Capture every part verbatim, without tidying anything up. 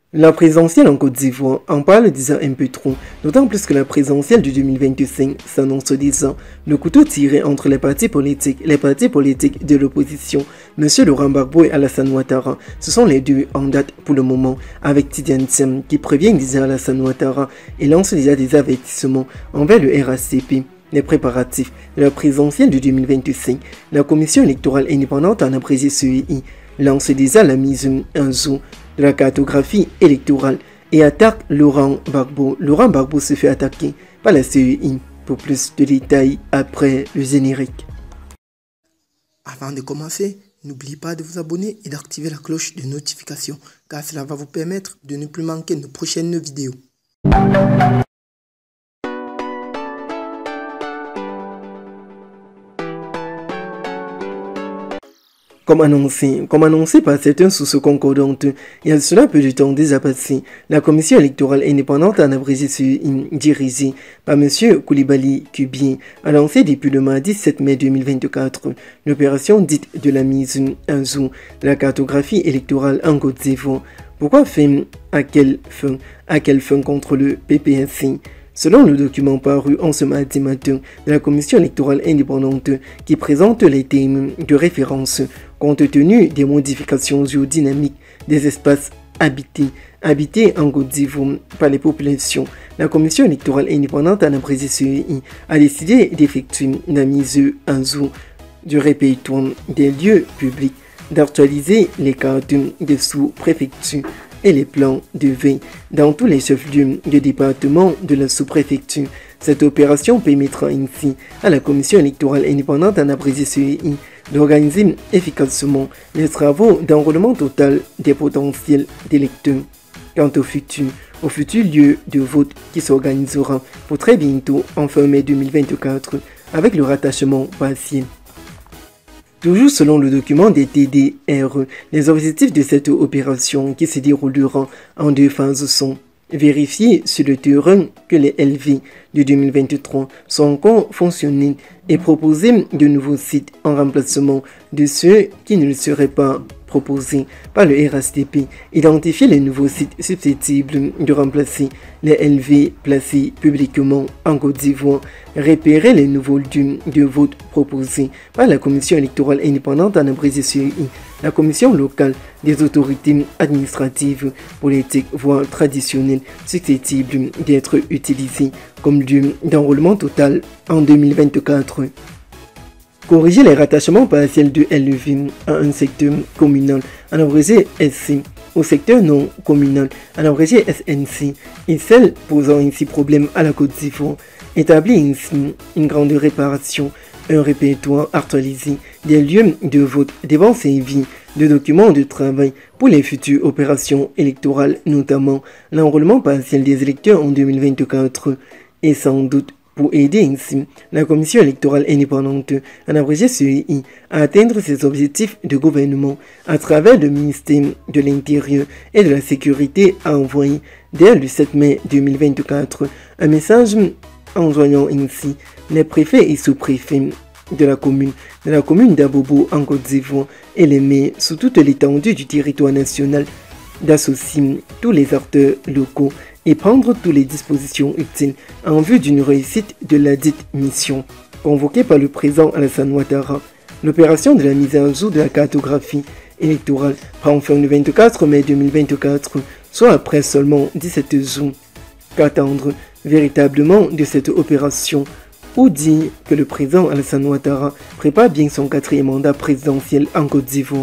La présidentielle en Côte d'Ivoire en parle déjà un peu trop, d'autant plus que la présidentielle de deux mille vingt-cinq s'annonce déjà le couteau tiré entre les partis politiques, les partis politiques de l'opposition. M. Laurent Gbagbo et Alassane Ouattara, ce sont les deux en date pour le moment, avec Tidiane Thiam qui prévient déjà Alassane Ouattara et lance déjà des avertissements envers le R H D P. Les préparatifs de la présidentielle de deux mille vingt-cinq, la commission électorale indépendante en abrégé C E I lance déjà la mise en jour de la cartographie électorale et attaque Laurent Gbagbo. Laurent Gbagbo se fait attaquer par la C E I. Pour plus de détails après le générique. Avant de commencer, n'oubliez pas de vous abonner et d'activer la cloche de notification car cela va vous permettre de ne plus manquer nos prochaines vidéos. Comme annoncé, comme annoncé par certaines sources concordantes, il y a cela peu de temps déjà passé, la commission électorale indépendante en abrégé C E I, dirigée par M. Koulibaly Kubien, a lancé depuis le mardi sept mai deux mille vingt-quatre l'opération dite de la mise en jour de la cartographie électorale en Côte d'Ivoire. Pourquoi faire? À quelle fin? À quelle fin contre le P P S C? Selon le document paru en ce mardi matin de la commission électorale indépendante qui présente les thèmes de référence compte tenu des modifications géodynamiques des espaces habités, habités en Côte d'Ivoire par les populations, la commission électorale indépendante en abrégé C E I a décidé d'effectuer la mise en jour du répertoire des lieux publics, d'actualiser les cartes des sous-préfectures et les plans de veille dans tous les chefs-lieux de département de la sous-préfecture. Cette opération permettra ainsi à la commission électorale indépendante en abrégé C E I d'organiser efficacement les travaux d'enrôlement total des potentiels d'électeurs. Quant au futur, au futur lieu de vote qui s'organisera pour très bientôt en fin mai deux mille vingt-quatre avec le rattachement partiel. Toujours selon le document des T D R, les objectifs de cette opération qui se déroulera en deux phases sont vérifier sur le terrain que les L V de deux mille vingt-trois sont encore fonctionnels et proposer de nouveaux sites en remplacement de ceux qui ne le seraient pas proposés par le R H D P, identifier les nouveaux sites susceptibles de remplacer les L V placés publiquement en Côte d'Ivoire, repérer les nouveaux lieux de vote proposés par la commission électorale indépendante en abrégé C E I, la commission locale des autorités administratives, politiques, voire traditionnelles susceptibles d'être utilisées comme lieu d'enrôlement total en deux mille vingt-quatre. Corriger les rattachements partiels de L V à un secteur communal en abrégé S C au secteur non communal en abrégé S N C et celles posant ainsi problème à la Côte d'Ivoire. Établir ainsi une grande réparation, un répertoire actualisé des lieux de vote devant servir de documents de travail pour les futures opérations électorales, notamment l'enrôlement partiel des électeurs en deux mille vingt-quatre et sans doute pour aider ainsi la commission électorale indépendante en abrégé C E I à atteindre ses objectifs de gouvernement à travers le ministère de l'Intérieur et de la Sécurité a envoyé dès le sept mai deux mille vingt-quatre un message enjoignant ainsi les préfets et sous-préfets de la commune, de la commune d'Abobo en Côte d'Ivoire et les maires sous toute l'étendue du territoire national d'associer tous les acteurs locaux et prendre toutes les dispositions utiles en vue d'une réussite de la dite mission. Convoquée par le président Alassane Ouattara, l'opération de la mise en jour de la cartographie électorale prend fin le vingt-quatre mai deux mille vingt-quatre, soit après seulement dix-sept jours. Qu'attendre véritablement de cette opération ou dire que le président Alassane Ouattara prépare bien son quatrième mandat présidentiel en Côte d'Ivoire.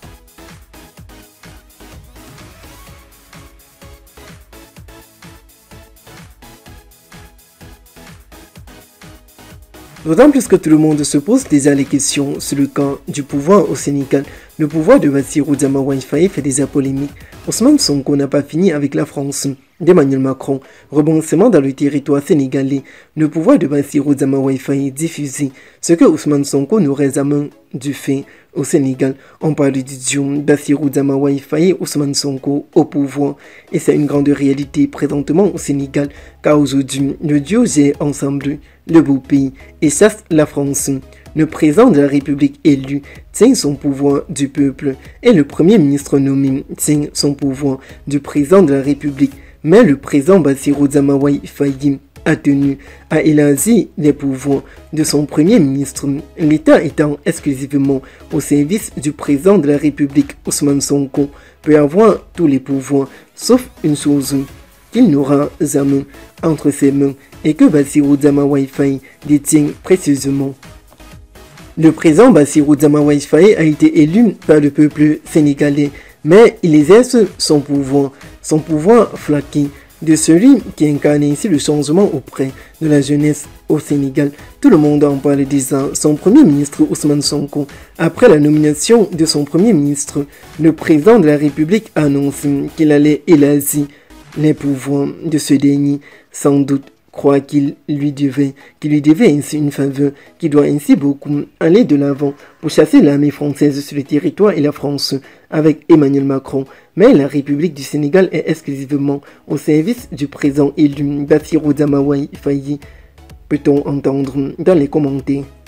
D'autant plus que tout le monde se pose déjà les questions sur le camp du pouvoir au Sénégal. Le pouvoir de Bassirou Diomaye Faye fait déjà polémique. Ousmane Sonko n'a pas fini avec la France. d'Emmanuel Macron. Rebondissement dans le territoire sénégalais. Le pouvoir de Bassirou Diomaye Faye diffusé. Ce que Ousmane Sonko nous réclame du fait au Sénégal. On parle du duo Bassirou Diomaye Faye et Ousmane Sonko au pouvoir. Et c'est une grande réalité présentement au Sénégal. Car aujourd'hui, le duo gère ensemble le beau pays et chasse la France. Le président de la République élu tient son pouvoir du peuple et le premier ministre nommé tient son pouvoir du président de la République. Mais le président Bassirou Diomaye Faye a tenu à élargir les pouvoirs de son premier ministre, l'État étant exclusivement au service du président de la République. Ousmane Sonko peut avoir tous les pouvoirs, sauf une chose qu'il n'aura jamais entre ses mains et que Bassirou Diomaye Faye détient précisément. Le président Bassirou Diomaye Faye a été élu par le peuple sénégalais, mais il exerce son pouvoir, son pouvoir flaqué de celui qui incarne ainsi le changement auprès de la jeunesse au Sénégal. Tout le monde en parle déjà. Son premier ministre Ousmane Sonko, après la nomination de son premier ministre, le président de la République a annoncé qu'il allait élargir les pouvoirs de ce dernier, sans doute croit qu'il lui devait, qu'il lui devait ainsi une faveur, qui doit ainsi beaucoup aller de l'avant pour chasser l'armée française sur le territoire et la France avec Emmanuel Macron. Mais la République du Sénégal est exclusivement au service du président élu Bassirou Diomaye Faye, peut-on entendre dans les commentaires.